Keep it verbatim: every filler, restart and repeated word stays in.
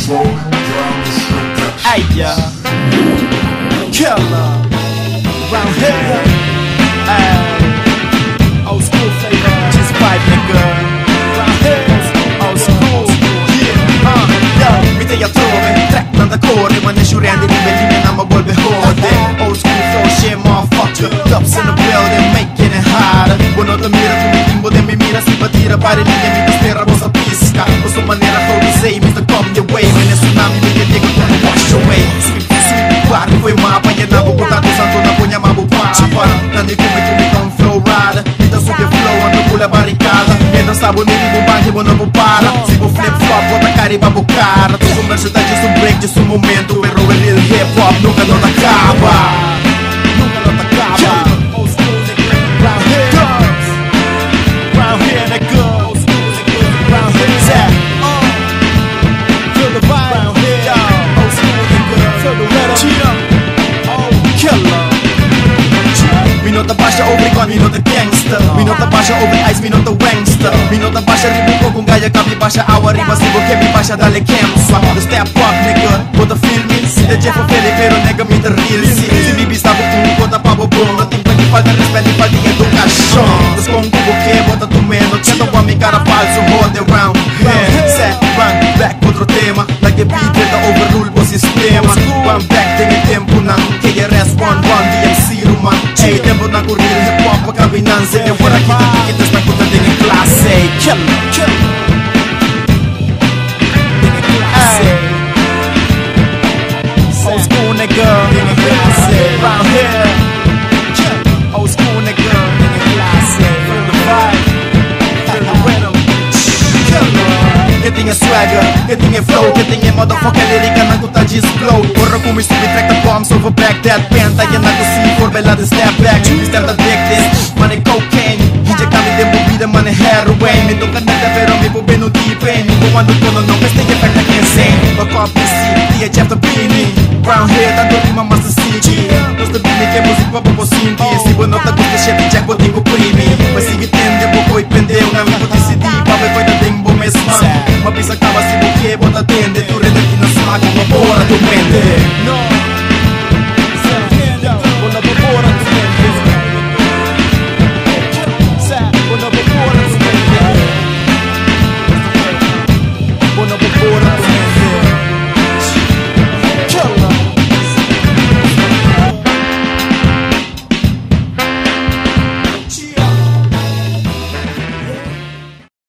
Hey ya, killer, round here, ay, old school flavor, just vibe nigga, round here, old school, yeah, uh, yo, mitt jag tror en trettonde kår, man är tjugoen i livet när man bör behålla. Old school flow, shit motherfucker, dubs in the building, making it hard. Buono da mira come limbo, de mi mira si batira pare linea, mi spera vosa pisca. O su maniera how to say, mister come your way, when a tsunami mi che dico come wash away. Sweep, sweep, guardi quei mappa, che nabo buttato santo na pugna mabu papa. Nani come come con flow ride, mi da su che flow, ando con la barricata. E non stavo nei bombanchi, buono bu para. Si bu flip flop, bota cari babu cara. Tu conversa da giusto un break, giusto un momento, però il real hip hop nunca non acaba. Nunca non acaba. Old school nigga, round here, round here nigga, old school nigga, round here, yeah. Uh, feel the vibe, round here, yo. Old school nigga, feel the rhythm, oh killer. Mi nota baixa obrigado, mi nota gangster. Mi nota baixa over ice, mi nota wangster. Mi nota baixa ribuco com gaia, cabe baixa água, riba sigo que me baixa dale camsa. The step up nigga, bota feel me. Si de Jeff Feli, pero nega me the real. Si, si mi bista com conta pa bobom. Não tem que falta respeito e falta educação. Dos com cubo que bota tu menos. Tenta com a minha cara falso, hold it round. Yeah, set, run back, outro tema. Like a beat, tenta overrule o sistema. Run back, tem tempo não. K R S one one, D M C Roman. Hey, tempo na corrida, hip hop, cabinança. Eu vou aqui da piquetas na conta, tem classe. Killer, killer. Old school nigga, round here, old school nigga, feel the vibe, feel the rhythm, killer. Que tinha swagger, que tinha flow, que tinha motherfucker lírica na conta de explode. Porra como isto me track the bombs over back that penta. E na cozinha for bela de step back, step addicted, money cocaine. Injectami de bebida, money heroin. Me toca nada pero me bobe no deep end. Me comando todo não, mas tem que efecta que insane. Lock up P C, D H F the beanie. Round here, tanto rima Master City. Gosto de beanie que é música pra popo simples. Se boa nota, gosto de shit, jack, botico creamy. Mas sigue